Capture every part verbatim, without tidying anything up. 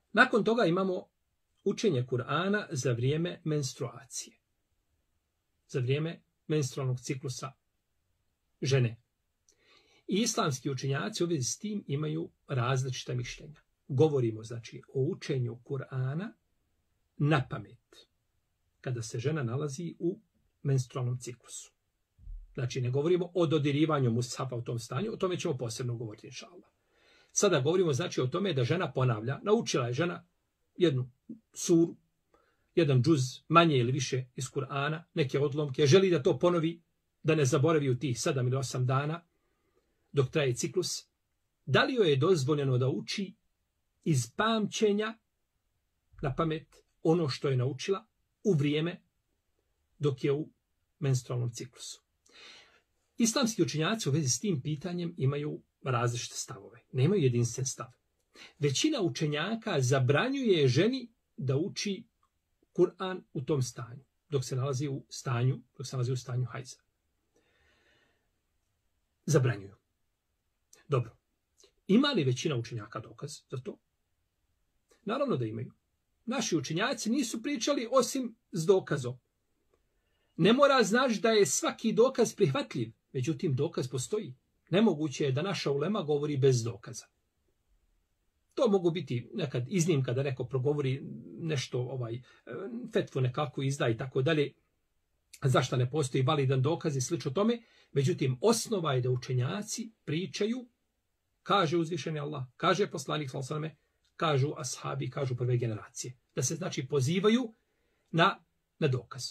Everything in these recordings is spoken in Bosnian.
Nakon toga imamo učenje Kur'ana za vrijeme menstruacije. Za vrijeme menstrualnog ciklusa žene. I islamski učenjaci u vezi s tim imaju različita mišljenja. Govorimo, znači, o učenju Kur'ana na pamet, kada se žena nalazi u menstrualnom ciklusu. Znači, ne govorimo o dodirivanju mushafa u tom stanju, o tome ćemo posebno govoriti, inša Allah. Sada govorimo, znači, o tome da žena ponavlja, naučila je žena jednu suru, jedan džuz, manje ili više iz Kur'ana, neke odlomke, želi da to ponovi, da ne zaboravi u tih sedam ili osam dana, dok traje ciklus. Da li joj je dozvoljeno da uči iz pamćenja na pamet ono što je naučila u vrijeme dok je u menstrualnom ciklusu? Islamski učenjaci u vezi s tim pitanjem imaju različite stavove. Nemaju jedinstven stav. Većina učenjaka zabranjuje ženi da uči Kur'an u tom stanju, dok se nalazi u stanju, dok se nalazi u stanju hajza. Zabranjuju. Dobro. Ima li većina učenjaka dokaz za to? Naravno da imaju. Naši učenjaci nisu pričali osim s dokazom. Ne mora znači da je svaki dokaz prihvatljiv, međutim dokaz postoji. Nemoguće je da naša ulema govori bez dokaza. To mogu biti nekad iznimka da neko progovori nešto, ovaj, fetvu nekako izda i tako dalje, zašto ne postoji validan dokaz i slično tome. Međutim, osnova je da učenjaci pričaju, kaže uzvišeni Allah, kaže poslanik sallallahu alejhi ve sellem, kažu ashabi, kažu prve generacije. Da se znači pozivaju na, na dokaz.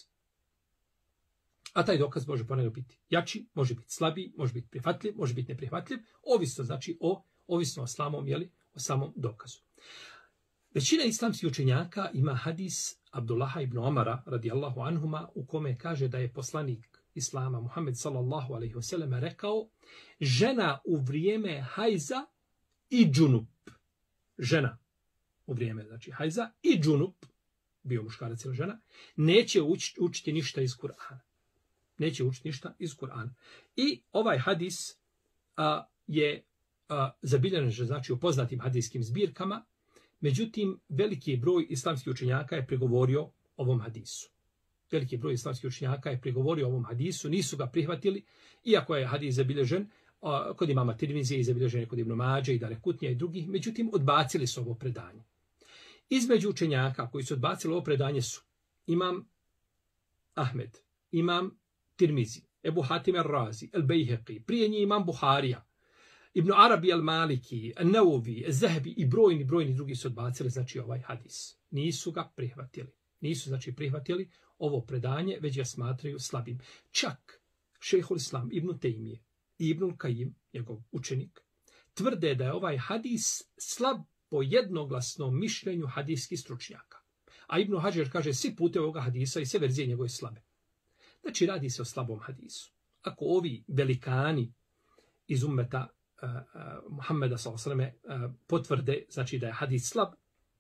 A taj dokaz može ponekad biti jači, može biti slabiji, može biti prihvatljiv, može biti neprihvatljiv, ovisno znači o, ovisno o samom, jeli, o samom dokazu. Većina islamskih učenjaka ima hadis Abdullaha ibn Omara radijallahu anhuma u kome kaže da je poslanik Islama Muhammed sallallahu alejhi ve sellem rekao: žena u vrijeme hajza i džunup. Žena u vrijeme znači hajza i džunup, bio muškarac ili žena, neće uč, učiti ništa iz Kur'ana. Neće učiti ništa iz Kur'ana. I ovaj hadis a, je a, zabilježen znači u poznatim hadijskim zbirkama, međutim veliki broj islamskih učenjaka je prigovorio ovom hadisu. Veliki broj islamskih učenjaka je prigovorio ovom hadisu, nisu ga prihvatili, iako je hadis zabilježen a, kod imama Tirmizije i zabilježen kod Ibn Mađe i Darekutnija i drugih, međutim odbacili su ovo predanje. Između učenjaka koji su odbacili ovo predanje su imam Ahmed, imam Tirmizi, Ebu Hatim al-Razi, al-Bejheqi, prije njih imam Buharija, Ibn Arabi al-Maliki, al-Nawavi, al-Zahabi i brojni, brojni drugi su odbacili znači ovaj hadis. Nisu ga prihvatili. Nisu znači prihvatili ovo predanje, već ga smatraju slabim. Čak šejhul Islam Ibn Tejmije i Ibn Kajim, njegov učenik, tvrde da je ovaj hadis slab po jednoglasnom mišljenju hadijskih stručnjaka. A Ibn Hadžer kaže svi putevi ovoga hadisa i sve verzije njegove slabe. Znači radi se o slabom hadisu. Ako ovi velikani iz ummeta uh, uh, Muhammeda sallallahu alejhi ve selleme uh, potvrde znači da je hadis slab,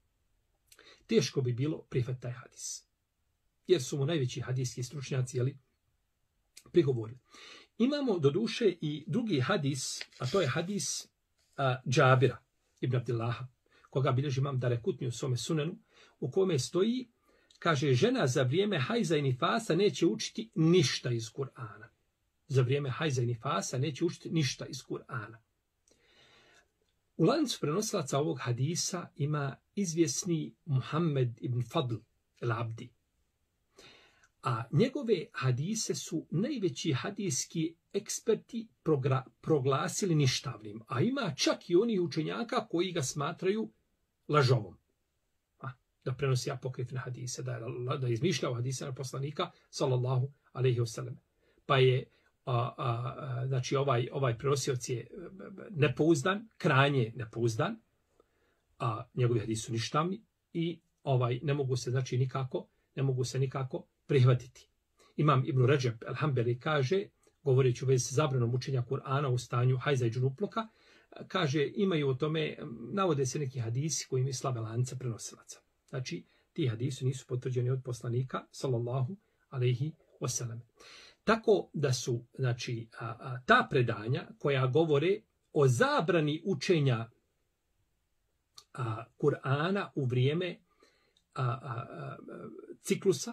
teško bi bilo prihvatiti taj hadis. Jer su mu najveći hadijski stručnjaci jeli, prigovorili. Imamo do duše i drugi hadis, a to je hadis uh, Džabira ibn Abdillaha, koga bilježi imam Darekutni u svome sunenu, u kome stoji, kaže, žena za vrijeme hajza i nifasa neće učiti ništa iz Kur'ana. Za vrijeme hajza i nifasa neće učiti ništa iz Kur'ana. U lancu prenosilaca ovog hadisa ima izvjesni Muhammed ibn Fadl el-Abdi. A njegove hadise su najveći hadijski eksperti proglasili ništavnim. A ima čak i onih učenjaka koji ga smatraju lažovom. A, da prenosi apokrifne hadise, da je, da je izmišljao hadise na poslanika, sallallahu alejhi ve sellem. Pa je a, a, znači ovaj, ovaj prenosioc je nepouzdan, krajnje nepouzdan, a njegovi hadisi su ništavni i ovaj ne mogu se znači nikako, ne mogu se nikako prihvatiti. Imam Ibn Ređeb el-Hambeli kaže, govoreći u vezi sa zabranom učenja Kur'ana u stanju hajza i džunupluka, kaže, imaju o tome, navode se neki hadisi koji imaju slabe lance prenosilaca. Znači, ti hadisi nisu potvrđeni od poslanika, sallallahu alejhi ve sellem. Tako da su, znači, a, a, ta predanja koja govore o zabrani učenja a, Kur'ana u vrijeme a, a, a, ciklusa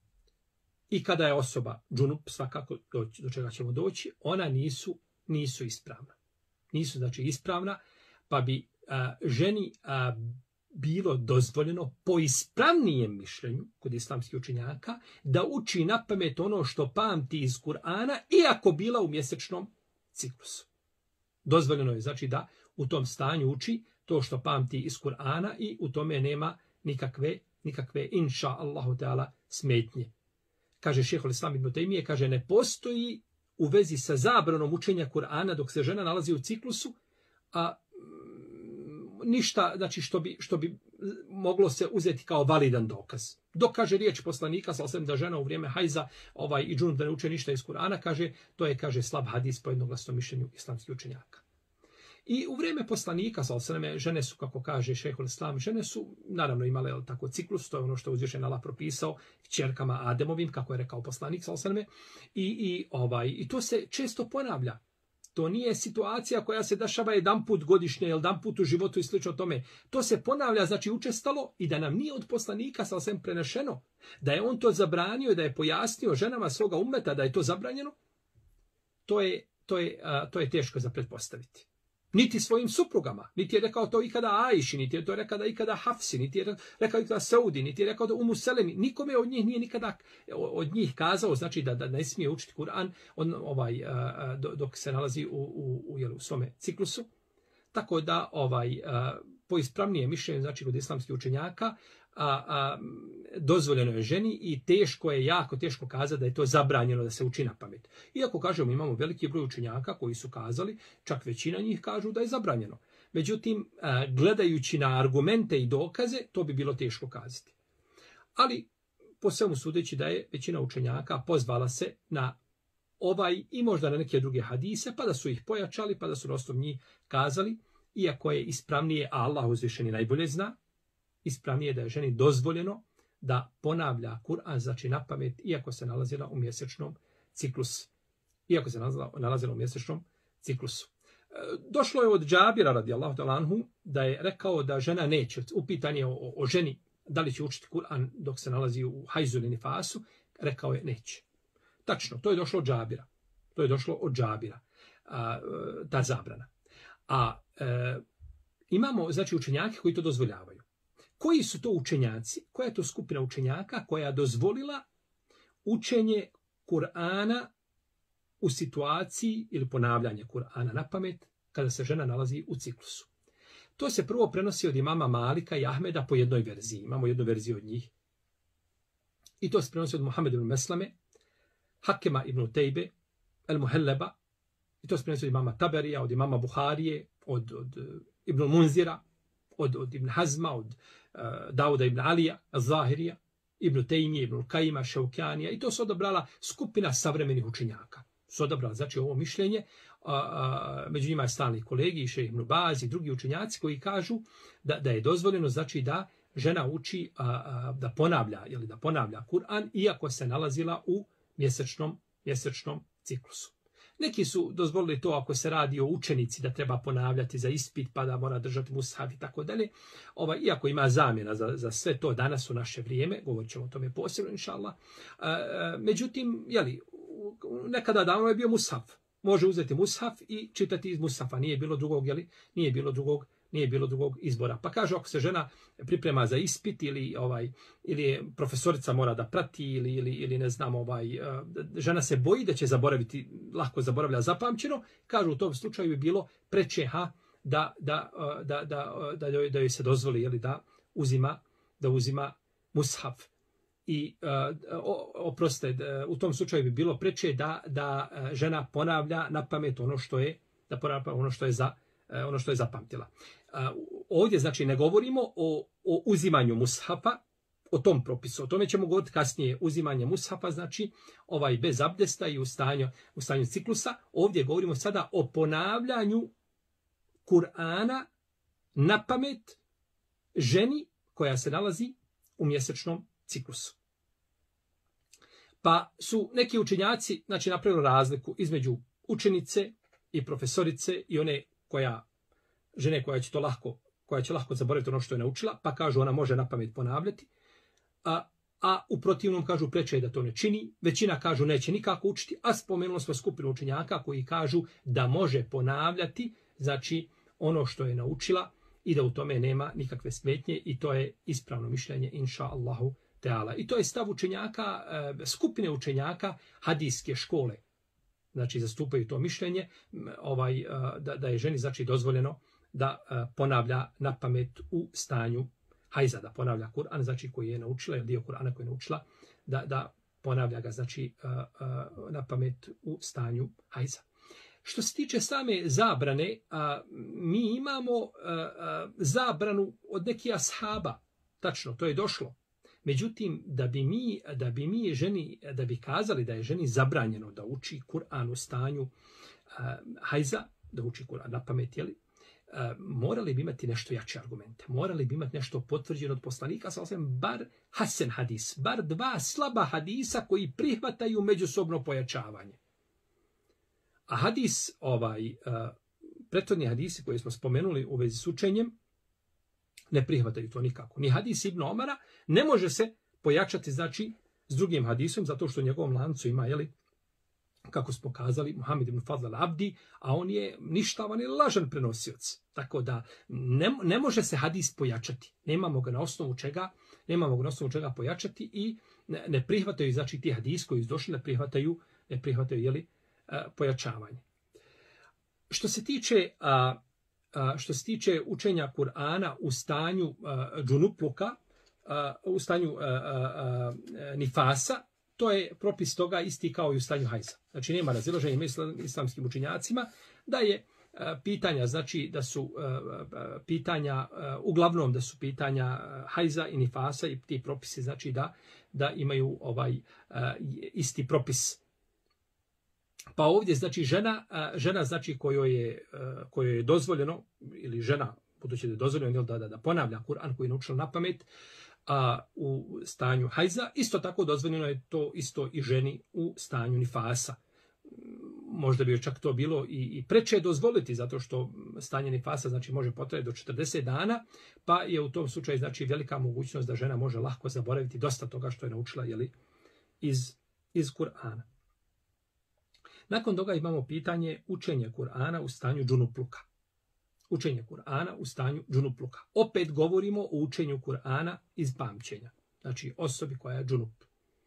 i kada je osoba džunup, svakako do, do čega ćemo doći, ona nisu, nisu ispravna. Nisu znači ispravna, pa bi a, ženi a, bilo dozvoljeno po ispravnijem mišljenju kod islamskih učenjaka da uči na pamet ono što pamti iz Kur'ana, iako bila u mjesečnom ciklusu. Dozvoljeno je znači da u tom stanju uči to što pamti iz Kur'ana i u tome nema nikakve, nikakve inša Allahu Teala smetnje. Kaže šejhul Islam ibn Tejmije, kaže ne postoji u vezi sa zabranom učenja Kur'ana dok se žena nalazi u ciklusu, a ništa znači što bi, što bi moglo se uzeti kao validan dokaz. Dok kaže riječ poslanika sallallahu alejhi ve sellem da žena u vrijeme hajza ovaj i džunup da ne uče ništa iz Kur'ana, kaže to je kaže slab hadis po jednoglasnom mišljenju islamskih učenjaka. I u vrijeme poslanika sallallahu alejhi ve sellem žene su, kako kaže šejhul Islam, žene su naravno imale tako ciklus, to je ono što je uzvišeni Allah propisao kćerkama Ademovim, kako je rekao poslanik sallallahu alejhi ve sellem, i i ovaj i to se često ponavlja. To nije situacija koja se dešava jedan put godišnje ili jedan put u životu i slično tome. To se ponavlja, znači učestalo, i da nam nije od poslanika sallallahu alejhi ve sellem prenešeno da je on to zabranio i da je pojasnio ženama svoga ummeta da je to zabranjeno. To je, to je, a, to je teško za pretpostaviti. Niti svojim suprugama, niti je rekao to ikada Ajši, niti je to rekao ikada Hafsi, niti je rekao ikada Saudi, niti je rekao da Umu Selemi, nikome od njih nije nikada od njih kazao, znači da, da ne smije učiti Kur'an on, ovaj, dok se nalazi u, u, u, jel, u svome ciklusu. Tako da ovaj, po ispravnije mišljenje, znači kod islamskih učenjaka, a, a, dozvoljeno je ženi i teško je, jako teško kazati da je to zabranjeno da se uči na pamet. Iako kažemo imamo veliki broj učenjaka koji su kazali, čak većina njih kažu da je zabranjeno. Međutim, a, gledajući na argumente i dokaze, to bi bilo teško kazati. Ali, po svemu sudeći da je većina učenjaka pozvala se na ovaj i možda na neke druge hadise, pa da su ih pojačali, pa da su na osnovu njih kazali, iako je ispravnije, a Allah uzvišeni najbolje zna, ispravnije da je ženi dozvoljeno da ponavlja Kur'an, znači na pamet, iako se nalazila u mjesečnom ciklusu. Iako se nalazila, nalazila u mjesečnom ciklusu. Došlo je od Džabira radijallahu ta'ala anhu da je rekao da žena neće, upitan je o, o ženi da li će učiti Kur'an dok se nalazi u hajzu ili nifasu, rekao je neće. Tačno, to je došlo od Džabira. To je došlo od Džabira, a, ta zabrana. A e, imamo znači učenjake koji to dozvoljavaju. Koji su to učenjaci? Koja je to skupina učenjaka koja je dozvolila učenje Kur'ana u situaciji ili ponavljanje Kur'ana na pamet kada se žena nalazi u ciklusu? To se prvo prenosi od imama Malika i Ahmeda po jednoj verziji. Imamo jednu verziju od njih. I to se prenosi od Muhameda ibn Meslame, Hakema ibn Tejbe, El Muhelleba. I to se prenosi od imama Taberija, od imama Buharije, od, od Ibn Munzira, od, od Ibn Hazma, od uh, Dauda ibn Alija, Zahirija, Ibn Tejmije, Ibn Kajima, Šaukjanija. I to su odabrala skupina savremenih učenjaka. Su odabrala, znači, ovo mišljenje. Uh, uh, među njima je stalni kolegi, Šejh Ibn Baz i drugi učenjaci koji kažu da, da je dozvoljeno, znači, da žena uči, uh, uh, da ponavlja, ili da ponavlja Kur'an, iako se nalazila u mjesečnom, mjesečnom ciklusu. Neki su dozvolili to ako se radi o učenici da treba ponavljati za ispit pa da mora držati mushaf i tako dalje. Ovaj, iako ima zamjena za, za sve to danas u naše vrijeme, govorit ćemo o tome posebno, inšallah. E, međutim, jeli, nekada davno je bio mushaf. Može uzeti mushaf i čitati iz mushafa. Nije bilo drugog, jeli, nije bilo drugog, nije bilo drugog izbora. Pa kaže, ako se žena priprema za ispit ili ovaj ili profesorica mora da prati ili ili ili ne znam, ovaj žena se boji da će zaboraviti, lako zaboravlja zapamćeno, kažu u tom slučaju bi bilo preče ha da da da da da joj, da joj se dozvoli, jeli, da uzima da uzima mushaf. I oproste, u tom slučaju bi bilo preče da da žena ponavlja na pamet ono što je da ponavlja ono što je za ono što je zapamtila. Ovdje, znači, ne govorimo o, o uzimanju mushafa, o tom propisu. O tome ćemo govoriti kasnije. Uzimanje mushafa, znači, ovaj bez abdesta i u stanju, u stanju ciklusa. Ovdje govorimo sada o ponavljanju Kur'ana na pamet ženi koja se nalazi u mjesečnom ciklusu. Pa su neki učenjaci, znači, napravili razliku između učenice i profesorice i one koja, žene koja će to lahko koja će lahko zaboraviti ono što je naučila, pa kažu ona može napamet ponavljati, a, a u protivnom kažu preče je da to ne čini, većina kažu neće nikako učiti, a spomenuli smo skupinu učenjaka koji kažu da može ponavljati, znači ono što je naučila i da u tome nema nikakve smetnje i to je ispravno mišljenje, inša Allahu teala. I to je stav učenjaka, skupine učenjaka hadijske škole. Znači zastupaju to mišljenje ovaj, da, da je ženi znači dozvoljeno da ponavlja napamet u stanju hajza, da ponavlja Kur'an, znači koji je naučila, ili dio Kur'ana koji je naučila, da, da ponavlja ga znači napamet u stanju hajza. Što se tiče same zabrane, mi imamo zabranu od nekih ashaba, tačno, to je došlo. Međutim, da bi mi, da bi mi ženi, da bi kazali da je ženi zabranjeno da uči Kur'an u stanju uh, hajza, da uči Kur'an na pamet, jeli, uh, morali bi imati nešto jače argumente. Morali bi imati nešto potvrđeno od poslanika, sa osam, bar hasen hadis, bar dva slaba hadisa koji prihvataju međusobno pojačavanje. A hadis, ovaj, uh, prethodni hadisi koje smo spomenuli u vezi s učenjem, ne prihvataju to nikako. Ni hadis Ibn Omara ne može se pojačati znači s drugim hadisom, zato što u njegovom lancu ima, jeli, kako smo kazali, Muhammed ibn Fadl al-Abdi, a on je ništavan i lažan prenosioc. Tako da ne, ne može se hadis pojačati. Nemamo ga na osnovu čega, nemamo ga na osnovu čega pojačati i ne, ne prihvataju, znači ti hadis koji su došli, ne prihvataju, ne prihvataju, jeli, pojačavanje. Što se tiče a, što se tiče učenja Kur'ana u stanju uh, džunupluka, uh, u stanju uh, uh, uh, nifasa, to je propis toga isti kao i u stanju hajza. Znači nema razilaženja među islamskim učenjacima da je uh, pitanja, znači da su uh, uh, pitanja, uh, uglavnom da su pitanja uh, hajza i nifasa i ti propisi, znači da, da imaju ovaj uh, isti propis. Pa ovdje znači žena, žena znači kojoj je, kojoj je dozvoljeno, ili žena, budući da je dozvoljeno da, da, da ponavlja Kur'an koji je naučila na pamet a, u stanju hajza, isto tako dozvoljeno je to isto i ženi u stanju nifasa. Možda bi joj čak to bilo i, i preče dozvoliti, zato što stanje nifasa znači može potrajati do četrdeset dana, pa je u tom slučaju znači velika mogućnost da žena može lahko zaboraviti dosta toga što je naučila, jeli, iz, iz Kur'ana. Nakon toga imamo pitanje učenja Kur'ana u stanju džunupluka. Učenje Kur'ana u stanju džunupluka. Opet govorimo o učenju Kur'ana iz pamćenja. Znači osobi koja je džunup.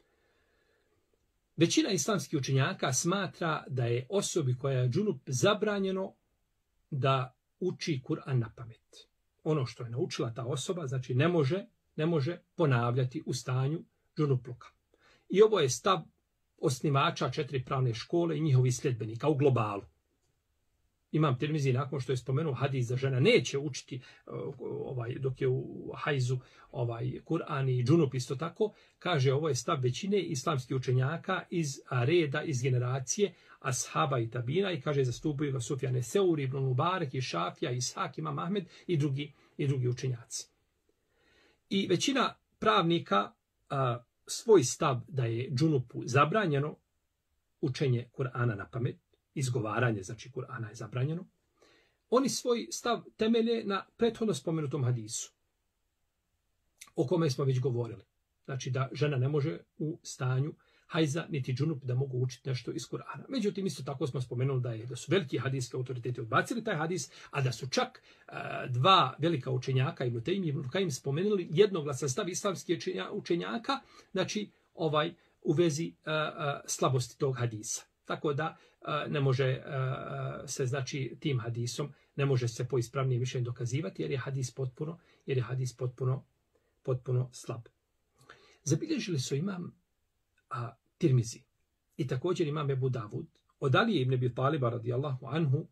Većina islamskih učenjaka smatra da je osobi koja je džunup zabranjeno da uči Kur'an na pamet. Ono što je naučila ta osoba, znači ne može, ne može ponavljati u stanju džunupluka. I ovo je stav osnivača četiri pravne škole i njihovi sljedbenika u globalu. Imam Tirmizi nakon što je spomenuo hadis da žena neće učiti ovaj, dok je u hajzu ovaj, Kur'an i džunup isto tako, kaže ovo je stav većine islamskih učenjaka iz reda, iz generacije ashaba i tabina i kaže zastupaju ga Sufjane Seuri, Ibn Mubarek i Šafija, Ishak, Imam Ahmed i drugi, i drugi učenjaci. I većina pravnika a, svoj stav da je džunupu zabranjeno učenje Kur'ana na pamet, izgovaranje, znači Kur'ana je zabranjeno, oni svoj stav temelje na prethodno spomenutom hadisu, o kome smo već govorili. Znači da žena ne može u stanju hajza niti džunup da mogu učiti nešto iz Kur'ana. Međutim, isto tako smo spomenuli da, je, da su veliki hadijski autoriteti odbacili taj hadis, a da su čak uh, dva velika učenjaka, Ibn Tejmi i Ibn Kajim, spomenuli jednoglasan stav islamskih učenjaka, znači ovaj u vezi uh, uh, slabosti tog hadisa. Tako da uh, ne može uh, se, znači, tim hadisom ne može se po ispravnijem mišljenju dokazivati, jer je hadis potpuno, jer je hadis potpuno, potpuno slab. Zabilježili su imam a, Tirmizi i također imam Ebu Davud od Alije ibn Abi Taliba radijallahu anhu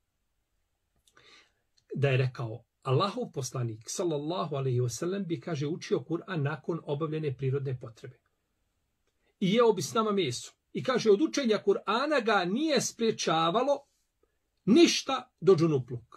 da je rekao Allahov poslanik sallallahu alejhi ve sellem bi, kaže, učio Kur'an nakon obavljene prirodne potrebe i jeo bi s nama meso. I kaže, od učenja Kur'ana ga nije spriječavalo ništa do džunupluk.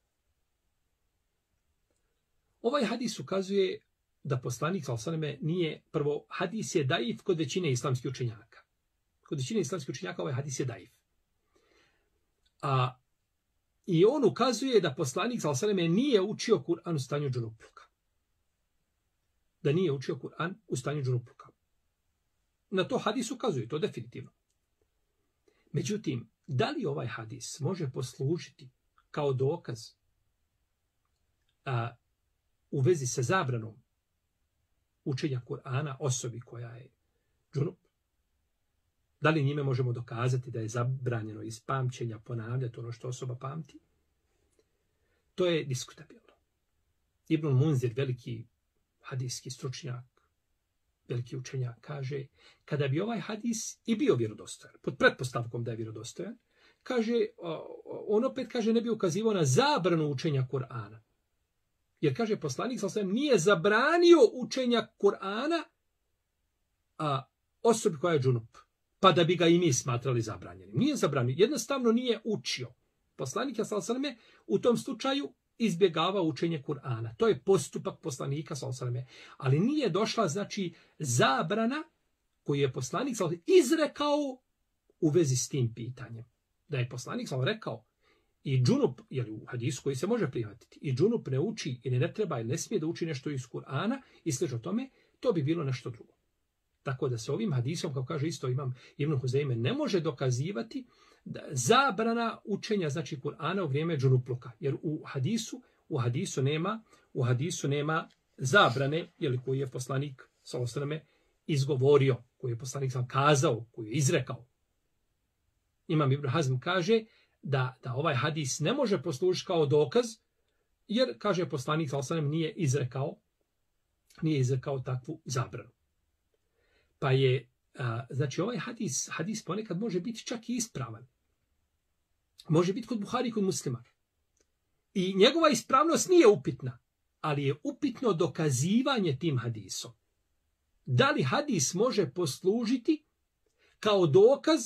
Ovaj hadis ukazuje da poslanik sallallahu alejhi ve sellem nije, prvo, hadis je daif kod većine islamskih učenjaka. Kod većine islamskih učenjaka ovaj hadis je daif. A I on ukazuje da poslanik sallallahu alejhi ve sellem nije učio Kur'an u stanju džunupluka. Da nije učio Kur'an u stanju džunupluka. Na to hadis ukazuje, to definitivno. Međutim, da li ovaj hadis može poslužiti kao dokaz a, u vezi sa zabranom učenja Kur'ana osobi koja je džunup? Da li njime možemo dokazati da je zabranjeno iz pamćenja ponavljati ono što osoba pamti? To je diskutabilno. Ibn Munzir, veliki hadijski stručnjak, veliki učenjak, kaže, kada bi ovaj hadis i bio vjerodostojan, pod pretpostavkom da je vjerodostojan, kaže, on opet kaže ne bi ukazivao na zabranu učenja Kur'ana. Jer kaže poslanik sallallahu alejhi ve sellem nije zabranio učenja Kur'ana a osobi koja je džunup, pa da bi ga i mi smatrali zabranjenim. Nije zabranio, jednostavno nije učio. Poslanik sallallahu alejhi ve sellem u tom slučaju izbjegava učenje Kur'ana. To je postupak poslanika sallallahu alejhi ve sellem, ali nije došla znači zabrana koju je poslanik sallallahu alejhi ve sellem izrekao u vezi s tim pitanjem. Da je poslanik sallallahu alejhi ve sellem rekao i džunup, jer u hadisu koji se može prihvatiti, i džunup ne uči ili ne treba ili ne smije da uči nešto iz Kur'ana i slično tome, to bi bilo nešto drugo. Tako da se ovim hadisom, kao kaže isto imam Ibn Huzejme, ne može dokazivati da zabrana učenja znači Kur'ana u vrijeme džunupluka, jer u hadisu, u hadisu nema, u hadisu nema zabrane, jer koji je poslanik sallallahu alejhi ve sellem izgovorio, koji je poslanik sam kazao, koji je izrekao. Imam Ibn Hazm kaže da, da ovaj hadis ne može poslužiti kao dokaz, jer, kaže poslanik sallallahu alejhi ve sellem, nije izrekao, nije izrekao takvu zabranu. Pa je, a, znači ovaj hadis, hadis ponekad može biti čak i ispravan. Može biti kod Buhari i kod Muslima. I njegova ispravnost nije upitna, ali je upitno dokazivanje tim hadisom. Da li hadis može poslužiti kao dokaz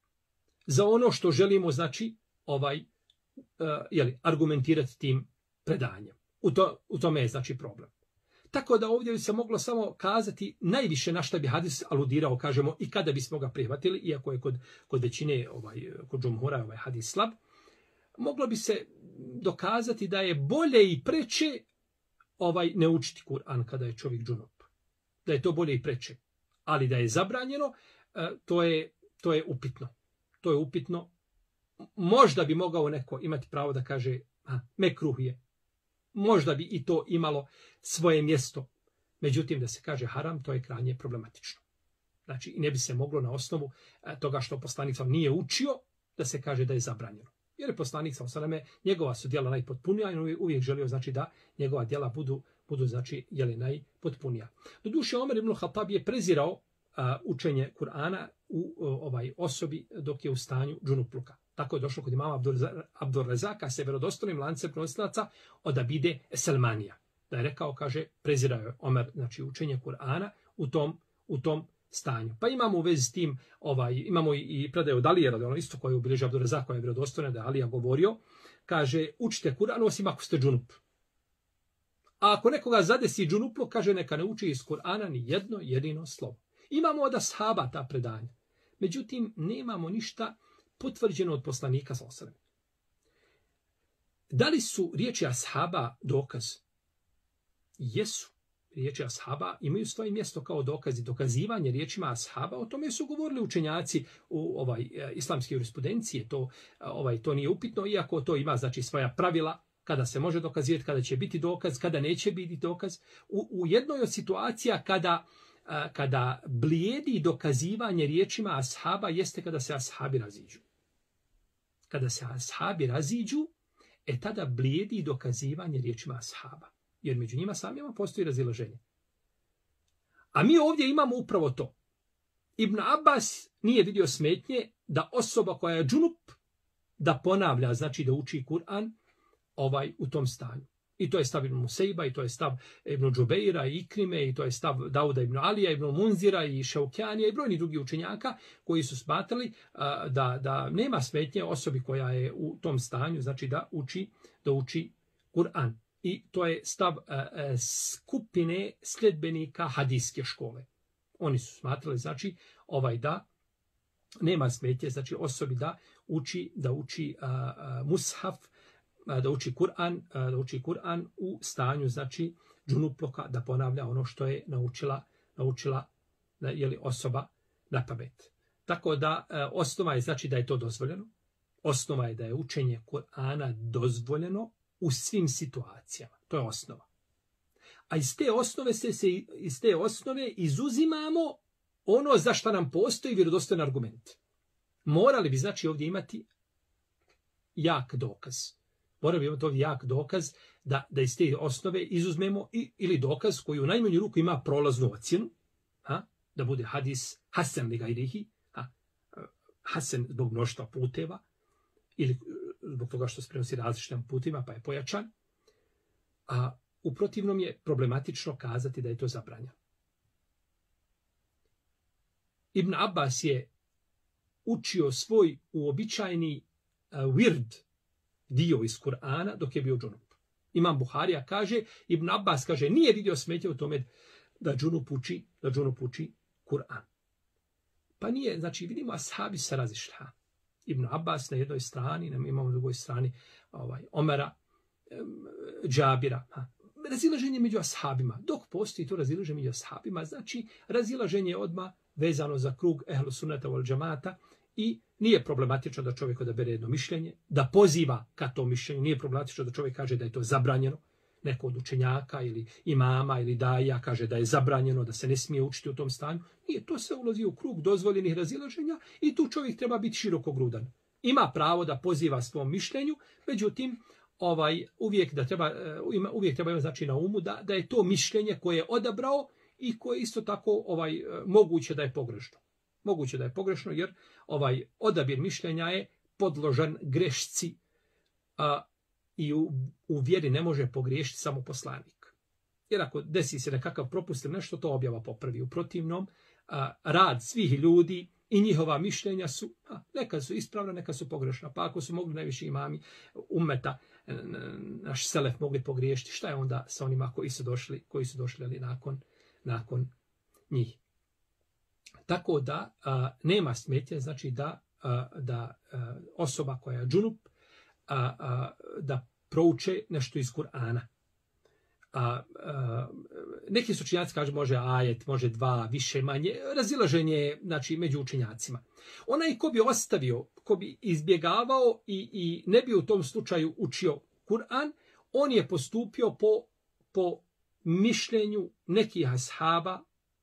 za ono što želimo, znači, ovaj, uh, jeli, argumentirati tim predanjem. U, to, u tome je, znači, problem. Tako da ovdje bi se moglo samo kazati najviše na šta bi hadis aludirao, kažemo, i kada bismo ga prihvatili, iako je kod, kod većine, ovaj, kod džumhura ovaj hadis slab, moglo bi se dokazati da je bolje i preče ovaj, ne učiti Kur'an kada je čovjek džunup. Da je to bolje i preče. Ali da je zabranjeno, to je, to je upitno. To je upitno. Možda bi mogao neko imati pravo da kaže, a, mekruh je. Možda bi i to imalo svoje mjesto. Međutim, da se kaže haram, to je krajnje problematično. Znači, ne bi se moglo na osnovu toga što poslanik sam nije učio, da se kaže da je zabranjeno. Jer je poslanik sam sveme, njegova su djela najpotpunija i uvijek želio, znači, da njegova djela budu, budu znači, jeli, najpotpunija. Doduše, Omer ibn Khattab je prezirao a, učenje Kur'ana u o, ovaj osobi dok je u stanju džunupluka. Tako je došlo kod imama Abdurrezaka sa vjerodostojnim lancem prenosilaca od Abide Selmanija. Da je rekao, kaže, prezirao je Omer, znači učenje Kur'ana u tom, u tom stanju. Pa imamo u vezi s tim, ovaj, imamo i predaju od Alije, ono isto koje obilježi Abdurrezak, koja je vjerodostojna, da je Alija govorio, kaže, učite Kur'an osim ako ste džunup. A ako nekoga zadesi džunuplo, kaže, neka ne uči iz Kur'ana ni jedno jedino slovo. Imamo od ashaba ta predanja. Međutim, nemamo ništa potvrđeno od poslanika sallallahu alejhi ve sellem. Da li su riječi ashaba dokaz? Jesu. Riječi ashaba imaju svoje mjesto kao dokazi. Dokazivanje riječima ashaba, o tome su govorili učenjaci u ovaj islamske jurisprudencije. To, ovaj, to nije upitno, iako to ima znači svoja pravila kada se može dokazivati, kada će biti dokaz, kada neće biti dokaz. U, u jednoj od situacija kada kada blijedi dokazivanje riječima ashaba jeste kada se ashabi raziđu. Kada se ashabi raziđu, e tada blijedi dokazivanje riječima ashaba. Jer među njima samima postoji razilaženje. A mi ovdje imamo upravo to. Ibn Abbas nije vidio smetnje da osoba koja je džunup da ponavlja, znači da uči Kur'an ovaj u tom stanju. I to je stav Ibn Musejba, i to je stav Ibn Džubeira, i Ikrime, i to je stav Dauda ibn Alija, Ibn Munzira, i Šaukjanija, i brojni drugi učenjaka koji su smatrali a, da, da nema smetnje osobi koja je u tom stanju, znači da uči, da uči Kur'an. I to je stav a, a, skupine sljedbenika hadijske škole. Oni su smatrali, znači, ovaj da nema smetnje, znači osobi da uči, da uči a, a, mushaf, da uči Kur'an, da uči Kur'an u stanju, znači, džunuploka, da ponavlja ono što je naučila, naučila je li osoba na pamet. Tako da osnova je, znači, da je to dozvoljeno. Osnova je da je učenje Kur'ana dozvoljeno u svim situacijama. To je osnova. A iz te osnove se, se iz te osnove izuzimamo ono za što nam postoji vjerodostojan argument. Morali bi, znači, ovdje imati jak dokaz. Morali bi imati ovdje jak dokaz da, da iz te osnove izuzmemo i, ili dokaz koji u najmanju ruku ima prolaznu ocjenu, ha? Da bude hadis hasan li gajrihi, ha? Hasan zbog mnoštva puteva, ili zbog toga što se prenosi različitim putima, pa je pojačan. A u protivnom je problematično kazati da je to zabranjeno. Ibn Abbas je učio svoj uobičajeni uh, wird dio iz Kur'ana dok je bio džunup. Imam Buharija kaže, Ibn Abbas kaže, nije vidio smetje u tome da džunup uči, da džunup uči Kur'an. Pa nije, znači vidimo, ashabi se razišla. Ibn Abbas na jednoj strani, imamo na drugoj strani ovaj, Omera, um, Džabira. Ha. Razilaženje među ashabima. Dok postoji to razilaženje među ashabima, znači razilaženje je odmah vezano za krug ehlu sunnata wal džamata i nije problematično da čovjek odabere jedno mišljenje, da poziva ka tom mišljenju, nije problematično da čovjek kaže da je to zabranjeno, neko od učenjaka ili imama ili daja kaže da je zabranjeno, da se ne smije učiti u tom stanju. Nije, to se ulazi u krug dozvoljenih razilaženja i tu čovjek treba biti širokogrudan. Ima pravo da poziva svom mišljenju, međutim, ovaj uvijek da treba uvijek treba imati, znači, na umu da da je to mišljenje koje je odabrao i koje isto tako ovaj moguće da je pogrešno. Moguće da je pogrešno jer ovaj odabir mišljenja je podložan grešci, a i u, u vjeri ne može pogriješiti samo poslanik. Jer ako desi se nekakav propust ili nešto, to objava popravi. U protivnom, a, rad svih ljudi i njihova mišljenja su, a, neka su ispravna, neka su pogrešna. Pa ako su mogli najviši imami ummeta, naš selef mogli pogriješiti, šta je onda sa onima koji su došli, koji su došli ali nakon, nakon njih. Tako da a, nema smetnje, znači da, a, da a, osoba koja je džunup, a, a, da prouče nešto iz Kur'ana. A, a, neki su učenjaci kažu može ajet, može dva, više, manje, razilaženje, znači, među učenjacima. Onaj ko bi ostavio, ko bi izbjegavao i, i ne bi u tom slučaju učio Kur'an, on je postupio po, po mišljenju nekih ashaba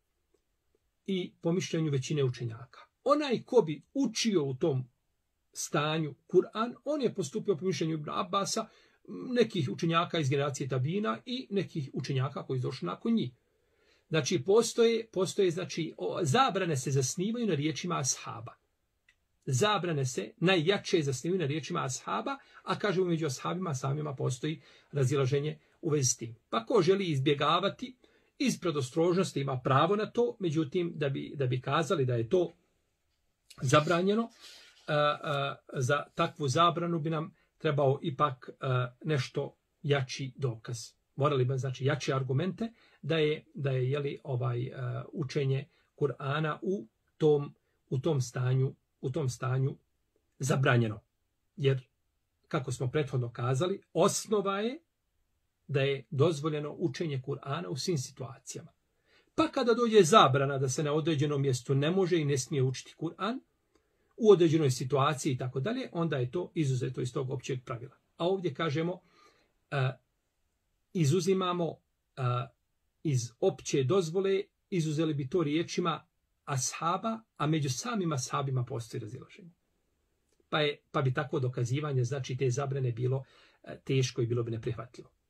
i po mišljenju većine učenjaka. Onaj ko bi učio u tom stanju Kur'an, on je postupio po mišljenju Ibn Abbasa, nekih učenjaka iz generacije tabina i nekih učenjaka koji su došli nakon njih. Znači, postoje, postoje znači, o, zabrane se zasnivaju na riječima ashaba. Zabrane se najjače zasnivaju na riječima ashaba, a kažemo među ashabima samima postoji razilaženje u vezi s tim. Pa ko želi izbjegavati iz predostrožnosti ima pravo na to, međutim, da bi, da bi kazali da je to zabranjeno, a, a, za takvu zabranu bi nam trebao ipak a, nešto jači dokaz. Morali bi, znači, jače argumente da je, da je jeli, ovaj, a, učenje Kur'ana u tom, u tom stanju, u tom stanju zabranjeno. Jer, kako smo prethodno kazali, osnova je da je dozvoljeno učenje Kur'ana u svim situacijama. Pa kada dođe zabrana da se na određenom mjestu ne može i ne smije učiti Kur'an, u određenoj situaciji i tako dalje, onda je to izuzeto iz tog općeg pravila. A ovdje kažemo, uh, izuzimamo uh, iz opće dozvole, izuzeli bi to riječima ashaba, a među samim ashabima postoji razilaženje. Pa, je, pa bi tako dokazivanje, znači te zabrane, bilo uh, teško i bilo bi neprihvatljivo.